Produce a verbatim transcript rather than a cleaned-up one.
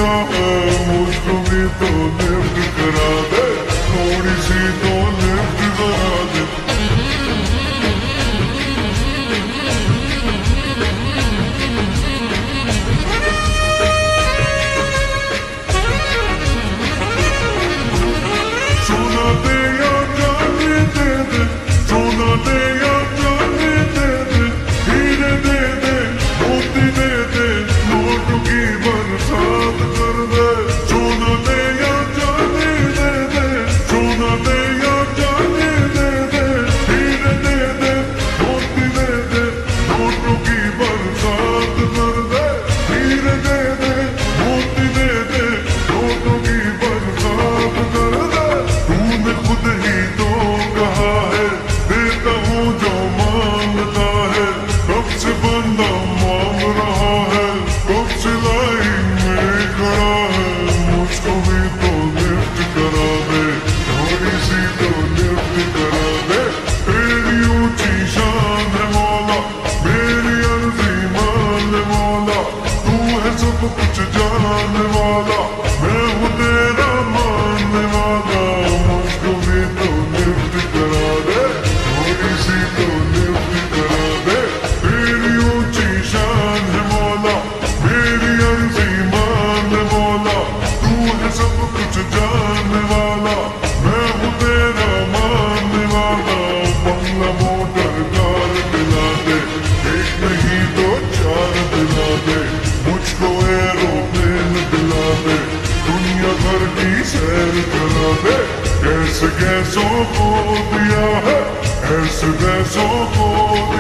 है, मुझको भी तो लिफ्ट करा दे, थोड़ी सी तो लिफ्ट करा दे। सोना दे या चांदी दे दे, सोना दे या चांदी दे दे, हीरे दे दे, मोती दे दे, नोटों की बरसात कर दे। सोना दे या चांदी दे दे, सोना दे या चांदी दे दे, हीरे दे दे, मोती दे दे, नोटों की बरसात कर दे। हीरे दे दे, मोती दे दे, नोटों की बरसात कर दे। तूने खुद ही तो कहा है, देता हूँ जो मांगता है, कब से बंदा मांग रहा है, कब से लाइन में खड़ा है। मुझको भी तो लिफ्ट करा दे, थोड़ी सी तो लिफ्ट करा दे। तेरी ऊंची शान है मौला, मेरी अर्जी मान मौला, तू है सब कुछ जानने वाला, मैं हूँ तेरा मानने वाला। मुझको भी तो लिफ्ट करा दे, थोड़ी सी तो लिफ्ट करा दे। तेरी ऊंची शान है मौला, मेरी अर्जी मान मौला, तू है सब कुछ जानने वाला, मैं हूँ तेरा मानने वाला। बंगला मोटर कार दिला दे, एक नहीं तो चार दिला दे, मुझको एरोप्लेन दिला दे, दुनिया भर की सैर करा दे। ऐसे गैसों को दिया है, ऐसे गैसों को